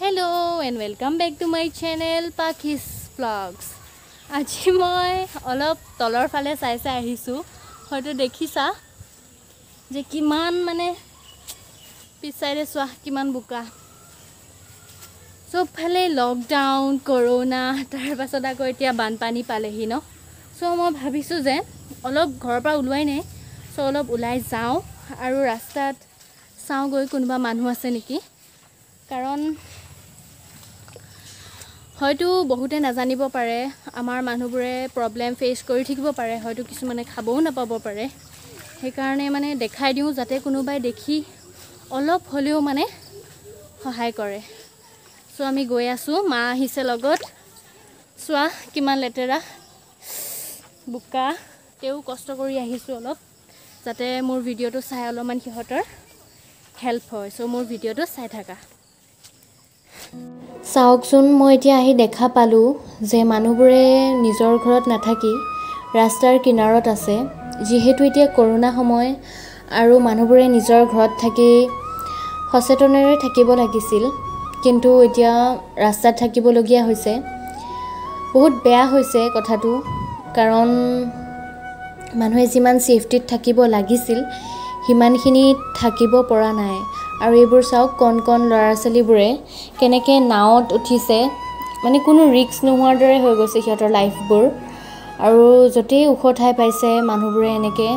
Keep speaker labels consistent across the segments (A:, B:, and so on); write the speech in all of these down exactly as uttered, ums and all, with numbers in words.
A: Hello and welcome back to my channel Pakis Vlogs. Aji moi olop tolor phale sai sai ahisu hoyto dekhisa je kiman mane pisaire swa kiman buka sob phale lockdown corona tar pasota ko etia banpani palehi no so moi bhabisu je olop ghor pa ulwai nei so olop ulai jao aru rastat sao goi kunba manu ase niki karon হয়তো বহুতে নাজানিব পাৰে আমাৰ মানুহবোৰে problem face কৰি থাকিব পাৰে হয়তো কিছুমানে খাবও নাপাব পাৰে সেই কাৰণে মানে দেখাই দিও যাতে কোনোবাই দেখি অলপ হলেও মানে সহায় কৰে সো আমি গৈ আছো মা আহিছে লগত সোৱা কিমান লেটেৰা বুকা তেও কষ্ট কৰি আহিছো অলপ যাতে মোৰ ভিডিওটো চাই অলপমান হিহতৰ হেল্প হয় সো মোৰ ভিডিওটো চাই থাকা চাওকচোন মই এতিয়া আহি দেখা পালো যে মানুহবোৰে নিজৰ ঘৰত নাথাকি ৰাস্তাৰ কিনাৰত আছে যেহেতু এতিয়া কৰোনা সময় আৰু মানুহবোৰে নিজৰ ঘৰত থাকি সচেতনেৰে থাকিব লাগিছিল কিন্তু এতিয়া ৰাস্তাত থাকিব লগিয়া হৈছে বহুত বেয়া হৈছে কথাটো কাৰণ মানুহে যিমান সেফটিত থাকিব লাগিছিল হিমানখিনি থাকিব পৰা নাই আৰু এইবোৰ চাওক কোন কোন লৰাছলিবোৰে কেনেকে নাওত উঠিছে মানে কোনো ৰিস্ক নোহোৱাৰ দৰে হৈ গৈছে সিহঁতৰ লাইফবোৰ আৰু যতে উখঠাই পাইছে মানুহবোৰে এনেকে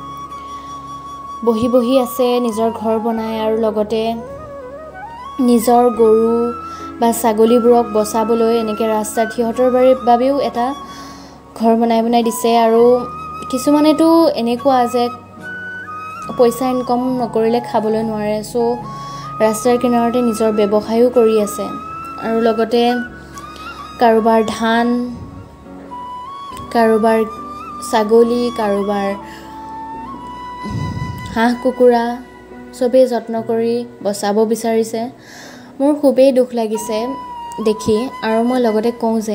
A: বহি বহি আছে নিজৰ ঘৰ বনাই আৰু লগতে নিজৰ গৰু বা ছাগলীবোৰক বচাবলৈ এনেকে ৰাস্তাত সিহঁতৰ বাবেও এটা ঘৰ বনাই বনাই দিছে আৰু কিছুমানেতো এনেকুৱা যে পইচা ইনকাম নকৰিলে খাবলৈ নোৱাৰে সো ৰাস্তাৰ কিনাৰতে নিজৰ ব্যৱসায়ও কৰি আছে আৰু লগতে কাৰোবাৰ ধান কাৰোবাৰ ছাগলী কাৰোবাৰ হাঁহ কুকুৰা সবে যত্ন কৰি বচাব বিচাৰিছে মোৰ খুবেই দুখ লাগিছে দেখি আৰু মই লগতে কওঁ যে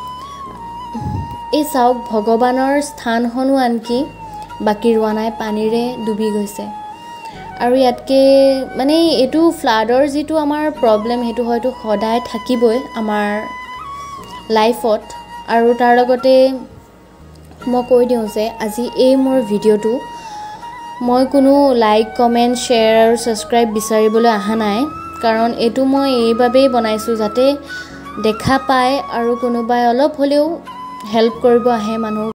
A: এই চাওক ভগৱানৰ স্থানখনো আনকি বাকি ৰোৱা নাই পানীৰে ডুবি গৈছে আৰু ইয়াতকে মানে এটো ফ্লাডৰ যেটো আমাৰ প্ৰবলেম হেতু হয়তো সদায় থাকিবই আমাৰ লাইফত আৰু তাৰ লগতে মই কৈ দিও যে আজি এই মোৰ ভিডিওটো মই কোনো লাইক কমেন্ট শেয়াৰ আৰু সাবস্ক্ৰাইব বিচাৰিবলৈ আহা নাই কাৰণ এটো মই এইভাবেই বনাইছো যাতে দেখা পায় আৰু কোনোবাই অলপ হলেও হেল্প কৰিব আহে মানুহ